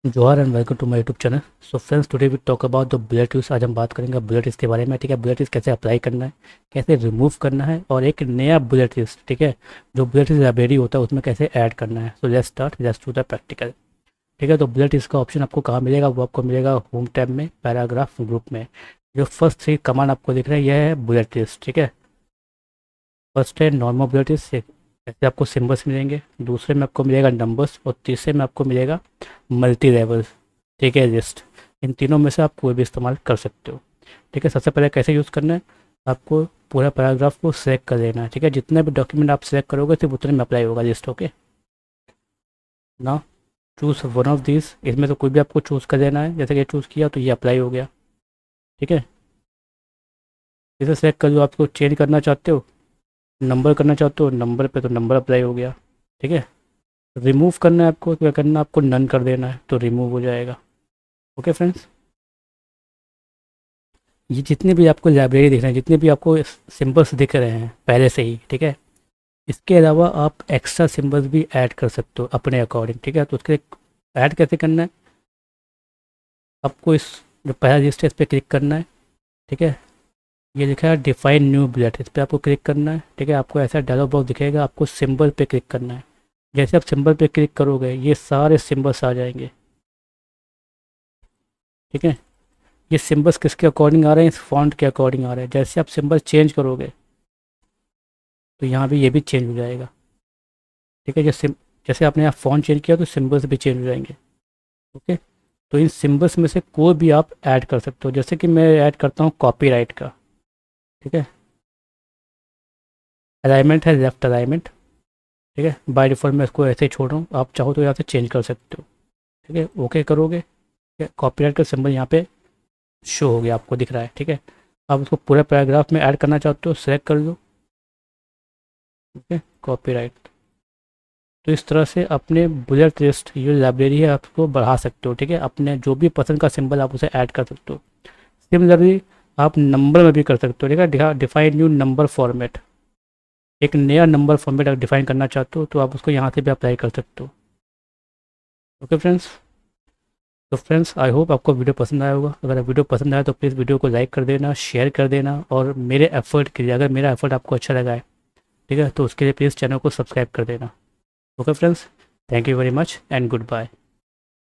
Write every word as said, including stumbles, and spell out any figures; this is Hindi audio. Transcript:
जोहार and welcome to my YouTube channel. So friends, today we talk about the bullet use. आज हम बात करेंगे बुलेट यूज के बारे में। ठीक है, बुलेट यूज कैसे अप्लाई करना है, कैसे रिमूव करना है, और एक नया बुलेट यूज, ठीक है, जो बुलेट यूज लाइब्रेरी होता है उसमें कैसे ऐड करना है। So let's start, let's do the practical. ठीक है, तो बुलेट यूज का ऑप्शन आपको कहाँ मिलेगा? वो आपको मिलेगा होम टैब में, पैराग्राफ ग्रुप में। जो फर्स्ट थ्री कमांड आपको दिख रहा है यह है बुलेट यूज। ठीक है, फर्स्ट है नॉर्मल बुलेट यूज, ऐसे आपको सिम्बल्स मिलेंगे। दूसरे में आपको मिलेगा नंबर्स, और तीसरे में आपको मिलेगा मल्टी लेवल्स। ठीक है, लिस्ट। इन तीनों में से आप कोई भी इस्तेमाल कर सकते हो। ठीक है, सबसे पहले कैसे यूज़ करना है, आपको पूरा पैराग्राफ को सिलेक्ट कर लेना है। ठीक है, जितने भी डॉक्यूमेंट आप सिलेक्ट करोगे सिर्फ उतने में अप्लाई होगा लिस्ट। ओके, ना चूज़ वन ऑफ दिस, इसमें से कोई भी आपको चूज़ कर लेना है। जैसे कि चूज़ किया तो ये अप्लाई हो गया। ठीक है, इसे सेलेक्ट कर लो। आपको चेंज करना चाहते हो, नंबर करना चाहते हो नंबर पे, तो नंबर अप्लाई हो गया। ठीक है, रिमूव करना है आपको, क्या करना है, आपको नन कर देना है तो रिमूव हो जाएगा। ओके फ्रेंड्स, ये जितने भी आपको लाइब्रेरी दिख रहे हैं, जितने भी आपको सिंबल्स दिख रहे हैं पहले से ही, ठीक है, इसके अलावा आप एक्स्ट्रा सिंबल्स भी ऐड कर सकते हो अपने अकॉर्डिंग। ठीक है, तो उसके ऐड कैसे करना है, आपको इस जो पहला लिस्ट है इस पर क्लिक करना है। ठीक है, ये लिखा है डिफाइन न्यू बुलेट, इस पर आपको क्लिक करना है। ठीक है, आपको ऐसा डायलॉग बॉक्स दिखेगा, आपको सिंबल पे क्लिक करना है। जैसे आप सिंबल पे क्लिक करोगे ये सारे सिंबल्स आ जाएंगे। ठीक है, ये सिंबल्स किसके अकॉर्डिंग आ रहे हैं, इस फॉन्ट के अकॉर्डिंग आ रहे हैं। जैसे आप सिंबल चेंज करोगे तो यहाँ भी ये भी चेंज हो जाएगा। ठीक है, जैसे जैसे आपने यहाँ फॉन्ट चेंज किया तो सिंबल्स भी चेंज हो जाएंगे। ओके, तो इन सिंबल्स में से कोई भी आप ऐड कर सकते हो। जैसे कि मैं ऐड करता हूँ कॉपीराइट का। ठीक है, अलाइनमेंट है लेफ्ट अलाइनमेंट। ठीक है, बाय डिफ़ॉल्ट मैं इसको ऐसे ही छोड़ रहा हूँ, आप चाहो तो यहाँ से चेंज कर सकते हो। ठीक है, ओके करोगे, ठीक है, कॉपीराइट का सिंबल यहाँ पे शो हो गया, आपको दिख रहा है। ठीक है, आप उसको पूरे पैराग्राफ में ऐड करना चाहते हो, सेलेक्ट कर लो। Okay, copyright. तो इस तरह से अपने बुलेट लिस्ट ये लाइब्रेरी है आपको बढ़ा सकते हो। ठीक है, अपने जो भी पसंद का सिंबल आप उसे ऐड कर सकते हो। सिमिलरली आप नंबर में भी कर सकते हो। ठीक है, डिफाइन न्यू नंबर फॉर्मेट, एक नया नंबर फॉर्मेट अगर डिफाइन करना चाहते हो तो आप उसको यहाँ से भी अप्लाई कर सकते हो। ओके फ्रेंड्स, तो फ्रेंड्स आई होप आपको वीडियो पसंद आया होगा। अगर वीडियो पसंद आया तो प्लीज़ वीडियो को लाइक कर देना, शेयर कर देना, और मेरे एफर्ट के लिए, अगर मेरा एफर्ट आपको अच्छा लगा है, ठीक है, तो उसके लिए प्लीज़ चैनल को सब्सक्राइब कर देना। Okay friends, thank you very much and good bye.